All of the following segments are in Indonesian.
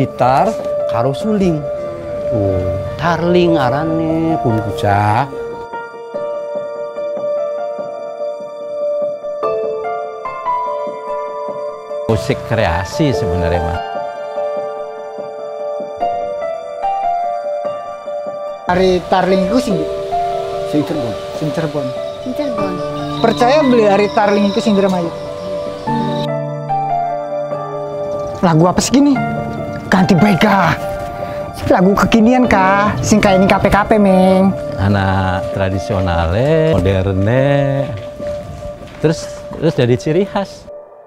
gitar karo suling. Tarling arane pun bocah. Musik kreasi sebenarnya, Mas. Ari tarling itu sing Cirebon. Cirebon. Percaya beli Ari tarling itu sing Indramayu. Lagu apa segini? Ganti baik kah? Lagu kekinian kah? Sing kayak ini KP-KP, Meng. Anak tradisionalnya, modernnya, terus jadi ciri khas.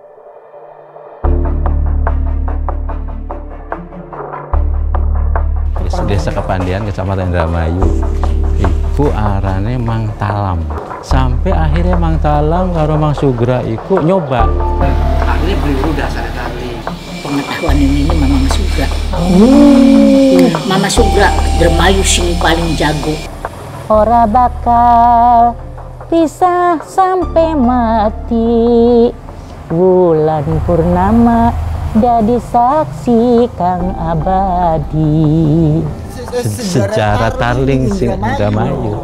Desa Kepandian, Kecamatan Indramayu, iku arane Mang Talam. Sampai akhirnya Mang Talam karo Mang Sugra iku nyoba. Tarling beli dulu dasar tarling. Pengetahuan ini Mama Sugra. Mama Sugra Indramayu sing paling jago. Ora bakal pisah sampai mati. Wulan purnama jadi saksi kang abadi. Sejarah tarling sing Indramayu.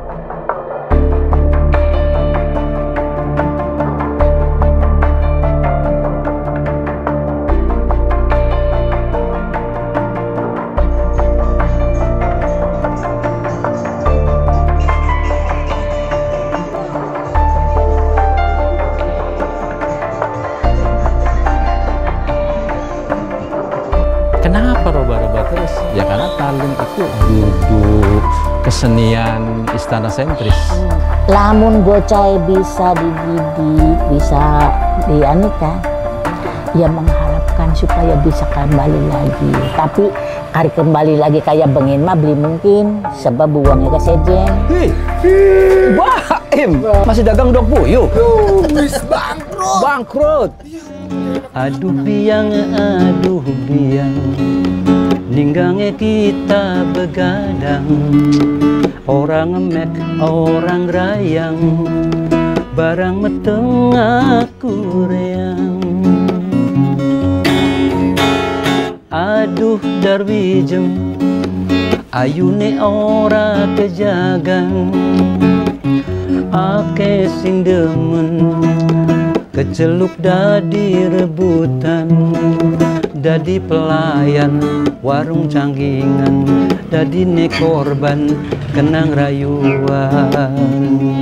Kenapa roba-roba terus? Ya karena tarling itu duduk kesenian istana sentris. Lamun bocah bisa dididik, bisa dianika, ya mengharapkan supaya bisa kembali lagi. Tapi hari kembali lagi kayak bengin mah beli mungkin, sebab uangnya kesejen. Baim, masih dagang dok puyuh. Wis bangkrut. Bangkrut. Aduh biang, ninggange kita begadang. Orang ngemek, orang rayang, barang meteng aku reang. Aduh darwijem, ayune ora kejagang. Ake sing demen keceluk dadi rebutan, dadi pelayan warung canggingan, dadi ne korban kenang rayuan.